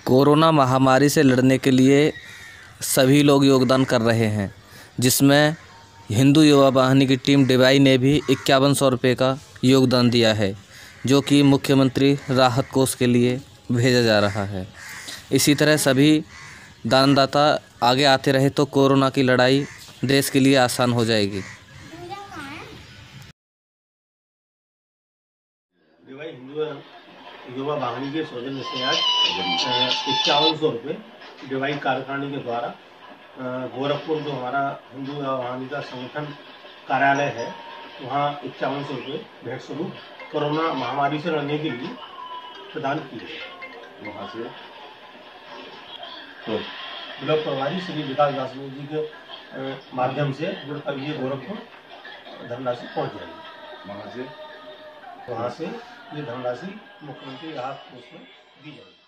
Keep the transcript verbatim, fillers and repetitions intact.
Corona महामारी से लड़ने के लिए सभी लोग योगदान कर रहे हैं, जिसमें हिंदू युवा वाहिनी की टीम डिवाई ने भी इक्यावन सौ रुपये का योगदान दिया है, जो कि मुख्यमंत्री राहत कोष के लिए भेजा जा रहा है। इसी तरह सभी दानदाता आगे आते रहे तो कोरोना की लड़ाई देश के लिए आसान हो जाएगी। डिवाई हिंदू युवा वाहिनी के सौजन्य से आज इक्यावन सौ रुपये डिवाई कार्यकारिणी के द्वारा गोरखपुर जो हमारा हिंदू युवा वाहिनी का संगठन कार्यालय है, वहाँ इक्यावन सौ रुपये भेंट स्वरूप कोरोना महामारी से लड़ने के लिए प्रदान किए। वहाँ से तो ब्लॉक प्रभारी श्री विकास दासमू जी के माध्यम से जुड़कर ये गोरखपुर धनराशि पहुँच जाएगी। वहाँ से वहाँ से ये धनराशि मुख्यमंत्री राहत कोष में दी जाएगी।